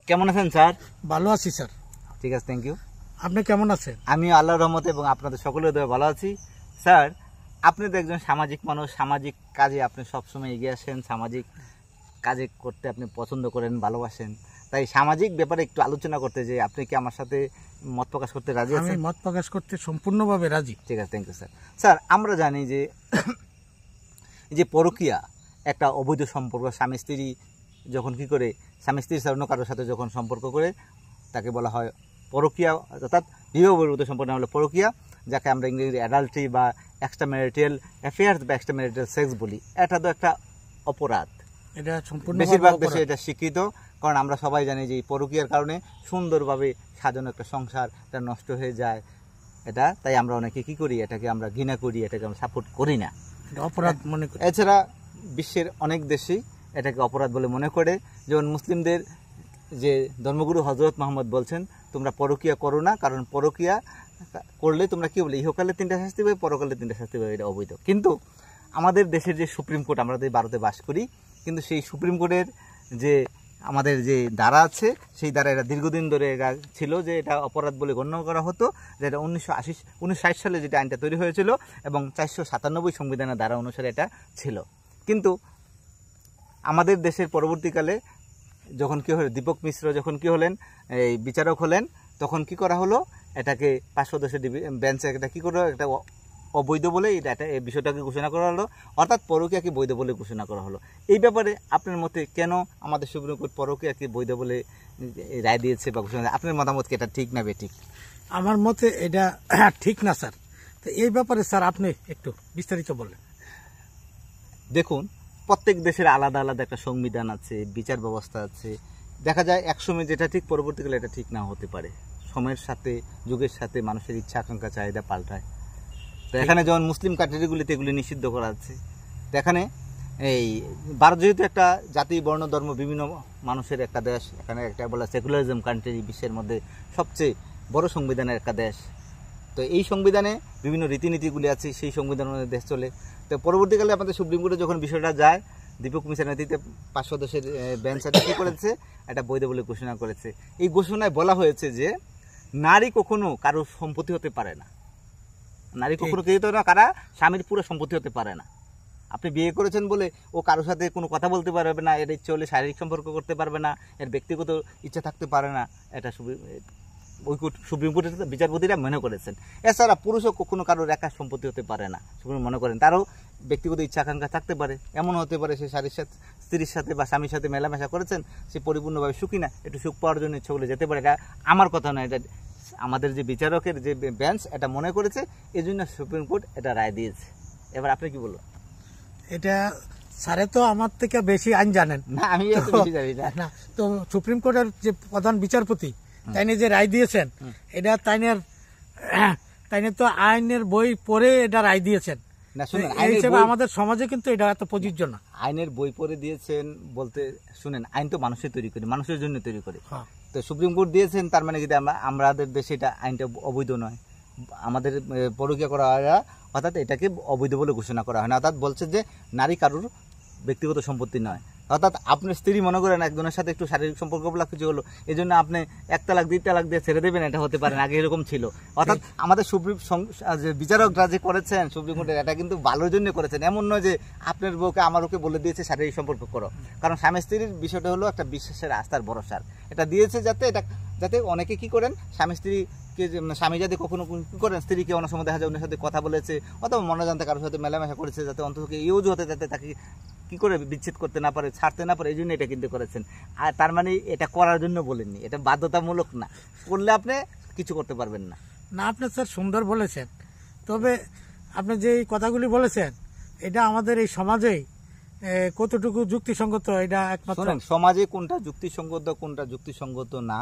কেমন আছেন স্যার? ভালো আছি স্যার। ঠিক আছে, থ্যাংক ইউ। আপনি কেমন আছেন? আমি আল্লাহর রহমতে এবং আপনাদের সকলের দয়ায় ভালো আছি। স্যার, আপনি তো একজন সামাজিক মানুষ, সামাজিক কাজে আপনি সবসময় এগিয়ে আসেন, সামাজিক কাজে করতে আপনি পছন্দ করেন, ভালোবাসেন। তাই সামাজিক ব্যাপারে একটু আলোচনা করতে, যে আপনি কি আমার সাথে মত প্রকাশ করতে রাজি আছেন? আমি মত প্রকাশ করতে সম্পূর্ণভাবে রাজি। ঠিক আছে, থ্যাংক ইউ স্যার। স্যার, আমরা জানি যে যে পরকীয়া একটা অবৈধ সম্পর্ক, স্বামী স্ত্রী যখন কি করে স্বামী স্ত্রীর অন্য কারোর সাথে যখন সম্পর্ক করে তাকে বলা হয় পরকীয়া, অর্থাৎ বিবাহ বহির্ভূত সম্পর্ক হলো পরকীয়া, যাকে আমরা ইংরেজি অ্যাডাল্টারি বা এক্সট্রা ম্যারিটাল অ্যাফেয়ার্স বা এক্সট্রা ম্যারিটাল সেক্স বলি। এটা তো একটা অপরাধ, এটা সম্পূর্ণ বেশিরভাগ দেশে এটা স্বীকৃত। কারণ আমরা সবাই জানি যে এই পরকীয়ার কারণে সুন্দরভাবে সাজানো একটা সংসার এটা নষ্ট হয়ে যায়। এটা তাই আমরা অনেকে কি করি, এটাকে আমরা ঘৃণা করি, এটাকে আমরা সাপোর্ট করি না, অপরাধ মনে করি। এছাড়া বিশ্বের অনেক দেশেই এটাকে অপরাধ বলে মনে করে। যেমন মুসলিমদের যে ধর্মগুরু হজরত মোহাম্মদ বলছেন, তোমরা পরকীয়া করো না, কারণ পরকীয়া করলে তোমরা কি বলে ইহকালে 3টা শাস্তি পাবে, পরকালে 3টা শাস্তি পাবে, এটা অবৈধ। কিন্তু আমাদের দেশের যে সুপ্রিম কোর্ট, আমরা ভারতে বাস করি, কিন্তু সেই সুপ্রিম কোর্টের যে আমাদের যে ধারা আছে, সেই ধারা এটা দীর্ঘদিন ধরে এটা ছিল যে এটা অপরাধ বলে গণ্য করা হতো। যেটা 1960 সালে যেটা আইনটা তৈরি হয়েছিল এবং 497 সংবিধানের ধারা অনুসারে এটা ছিল। কিন্তু আমাদের দেশের পরবর্তীকালে যখন কি হলো, দীপক মিশ্র যখন কি হলেন এই বিচারক হলেন, তখন কি করা হলো, এটাকে 5 সদস্যের বেঞ্চে এটা কি করলো, একটা অবৈধ বলে এটা এই বিষয়টাকে ঘোষণা করা হলো, অর্থাৎ পরকীয়াকে বৈধ বলে ঘোষণা করা হলো। এই ব্যাপারে আপনার মতে কেন আমাদের সুপ্রিম কোর্ট পরকীয়াকে বৈধ বলে রায় দিয়েছে বা ঘোষণা, আপনার মতামত কি এটা ঠিক না বেঠিক? আমার মতে এটা ঠিক না স্যার। তো এই ব্যাপারে স্যার আপনি একটু বিস্তারিত বললেন। দেখুন, প্রত্যেক দেশের আলাদা আলাদা একটা সংবিধান আছে, বিচার ব্যবস্থা আছে। দেখা যায় একসময় যেটা ঠিক, পরবর্তীকালে এটা ঠিক না হতে পারে। সময়ের সাথে, যুগের সাথে মানুষের ইচ্ছা আকাঙ্ক্ষা চাহিদা পাল্টায়। তো এখানে যেমন মুসলিম কান্ট্রিগুলিতে এগুলি নিষিদ্ধ করা আছে। তো এখানে এই ভারত যেহেতু একটা জাতি, বর্ণ, ধর্ম বিভিন্ন মানুষের একটা দেশ, এখানে একটা বলা সেকুলারিজম কান্ট্রি, বিশ্বের মধ্যে সবচেয়ে বড় সংবিধানের একটা দেশ। তো এই সংবিধানে বিভিন্ন রীতিনীতিগুলি আছে, সেই সংবিধান অনুযায়ী দেশ চলে। তো পরবর্তীকালে আমাদের সুপ্রিম কোর্টে যখন বিষয়টা যায়, দীপক মিশ্রের নেতৃত্বে 5 সদস্যের বেঞ্চ এটা কী করেছে, এটা বৈধ বলে ঘোষণা করেছে। এই ঘোষণায় বলা হয়েছে যে নারী কখনো কারো সম্পত্তি হতে পারে না, নারী কখনো কেউ না কারা স্বামীর পুরো সম্পত্তি হতে পারে না। আপনি বিয়ে করেছেন বলে ও কারোর সাথে কোনো কথা বলতে পারবে না, এর ইচ্ছে হলে শারীরিক সম্পর্ক করতে পারবে না, এর ব্যক্তিগত ইচ্ছা থাকতে পারে না, এটা সুপ্রিম কোর্টের বিচারপতিরা মনে করেছেন। এছাড়া পুরুষও কখনো কারোর একা সম্পত্তি হতে পারে না, সুপ্রিম মনে করেন। তারও ব্যক্তিগত ইচ্ছা আকাঙ্ক্ষা থাকতে পারে। এমন হতে পারে সে স্ত্রীর সাথে বা স্বামীর সাথে মেলামেশা করেছেন, সে পরিপূর্ণভাবে সুখী না, একটু সুখ পাওয়ার জন্য ইচ্ছা বলে যেতে পারে। এটা আমার কথা নয়, এটা আমাদের যে বিচারকের যে বেঞ্চ এটা মনে করেছে, এই জন্য সুপ্রিম কোর্ট এটা রায় দিয়েছে। এবার আপনি কি বলবেন? এটা স্যারে তো আমার থেকে বেশি আইন জানেন না, আমি এত বেশি জানি না। তো সুপ্রিম কোর্টের যে প্রধান বিচারপতি তাইনে যে রায় দিয়েছেন, এটা তাইনে তো আইনের বই পড়ে এটা রায় দিয়েছেন না। শুনুন, এই হিসেবে আমাদের সমাজে কিন্তু এটা এত প্রযোজ্য না। আইনের বই পড়ে দিয়েছেন বলতে, শুনেন, আইন তো মানুষের তৈরি করে, মানুষের জন্য তৈরি করে। তো সুপ্রিম কোর্ট দিয়েছেন, তার মানে যদি আমাদের দেশে এটা আইনটা অবৈধ নয়, আমাদের পরকীয়া করা হয়, অর্থাৎ এটাকে অবৈধ বলে ঘোষণা করা হয় না। অর্থাৎ বলছে যে নারী কারোর ব্যক্তিগত সম্পত্তি নয়। অর্থাৎ আপনার স্ত্রী মনে করেন একজনের সাথে একটু শারীরিক সম্পর্ক বলা কিছু হলো, এই জন্য আপনি 1 তালাক 2 তালাক দিয়ে ছেড়ে দেবেন, এটা হতে পারে না, আগে এরকম ছিল। অর্থাৎ আমাদের সুপ্রিম বিচারকরা যে করেছেন সুপ্রিম কোর্টের, এটা কিন্তু ভালোর জন্য করেছেন। এমন নয় যে আপনার বউকে আমার ওকে বলে দিয়েছে শারীরিক সম্পর্ক করো, কারণ স্বামী স্ত্রীর বিষয়টা হলো একটা বিশ্বাসের, আস্থার, ভরসার। এটা দিয়েছে যাতে অনেকে কি করেন, স্বামী স্ত্রীকে, স্বামী যাতে কখনো কি করেন, স্ত্রীকে অনেক সময় দেখা যায় অন্যের সাথে কথা বলেছে অথবা মনে জানতে কারোর সাথে মেলামেশা করেছে, যাতে অন্তত ইউজ হতে, যাতে তাকে কি করে বিচ্ছেদ করতে না পারে, ছাড়তে না পারে, এই জন্য এটা কিন্তু করেছেন। আর তার মানে এটা করার জন্য বলেননি, এটা বাধ্যতামূলক না, করলে আপনি কিছু করতে পারবেন না। না, আপনি স্যার সুন্দর বলেছেন। তবে আপনি যে এই কথাগুলি বলেছেন, এটা আমাদের এই সমাজে কতটুকু যুক্তিসঙ্গত, এটা একমাত্র সমাজে কোনটা যুক্তিসঙ্গত কোনটা যুক্তিসঙ্গত না,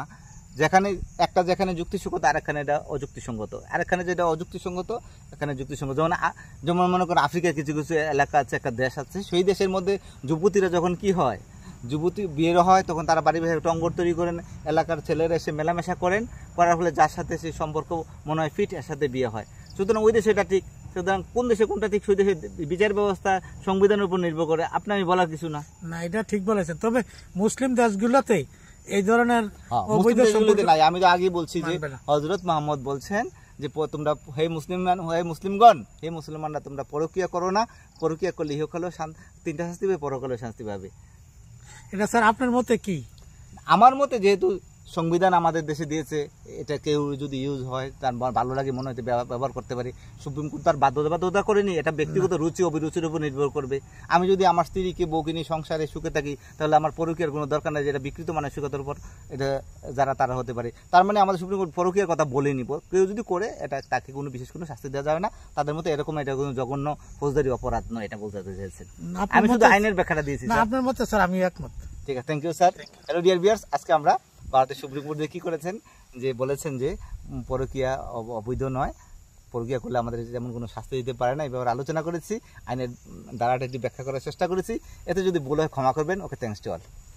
যেখানে যুক্তিসঙ্গত আরেকখানে এটা অযুক্তিসঙ্গত, আরেকখানে যেটা অযুক্তিসঙ্গত এখানে যুক্তিসঙ্গত। যেমন মনে করেন আফ্রিকার কিছু কিছু এলাকা আছে, একটা দেশ আছে, সেই দেশের মধ্যে যুবতীরা যখন কি হয়, যুবতী বিয়ের হয়, তখন তারা বাড়ি বাড়ি টঙ্গর তৈরি করেন, এলাকার ছেলেরা এসে মেলামেশা করার ফলে যার সাথে সেই সম্পর্ক মনে হয় ফিট, এর সাথে বিয়ে হয়। সুতরাং ওই দেশে এটা ঠিক। সুতরাং কোন দেশে কোনটা ঠিক, সেই দেশের বিচার ব্যবস্থা সংবিধানের উপর নির্ভর করে, আপনি আমি বলার কিছু না। না, এটা ঠিক বলেছেন। তবে মুসলিম দেশগুলোতে এই ধরনের হ্যাঁ, অবৈধ মুসলিম দেশগুলোতে সম্পর্ক নাই। আমি তো আগে বলছি যে মানবে না। হযরত মুহাম্মদ বলছেন যে তোমরা হে মুসলিমগণ, হে মুসলমানরা, তোমরা পরকীয়া করো না, পরকীয়া করলে ইহকালেও তিনটা শাস্তি পাবে, পরকালেও শাস্তি পাবে। এটা স্যার আপনার মতে কি? আমার মতে যেহেতু সংবিধান আমাদের দেশে দিয়েছে, এটা কেউ যদি ইউজ হয় তার ভালো লাগে মনে হয়তো ব্যবহার করতে পারি। সুপ্রিম কোর্ট তার বাধ্যবাধকতা করেনি, এটা ব্যক্তিগত রুচি অভিরুচির উপর নির্ভর করবে। আমি যদি আমার স্ত্রীকে বউকে নিয়ে সংসারে সুখে থাকি, তাহলে আমার পরকীয়ার কোনো দরকার নেই, যেটা বিকৃত মানসিকতার উপর এটা যারা তারা হতে পারে। তার মানে আমাদের সুপ্রিম কোর্ট পরকীয়ার কথা বলেনি। কেউ যদি করে এটা তাকে কোনো বিশেষ কোনো শাস্তি দেওয়া যাবে না, তাদের মতো এরকম এটা কোনো জঘন্য ফৌজদারি অপরাধ নয়, এটা বলতে চাইছেন। আপনার আমি শুধু মতে- আইনের ব্যাখ্যাটা দিয়েছি না, স্যার। আপনার মতে স্যার আমি একমত। ঠিক আছে, thank you sir. Hello dear viewers, আজকে আমরা ভারতের সুপ্রিম কোর্টে কি করেছেন, যে বলেছেন যে পরকীয়া অবৈধ নয়, পরকীয়া করলে আমাদের যেমন কোনো শাস্তি দিতে পারে না, এই ব্যাপারে আলোচনা করেছি, আইনের দ্বারাটা একটু ব্যাখ্যা করার চেষ্টা করেছি। এতে যদি ভুল হয় ক্ষমা করবেন। Okay, thanks to all.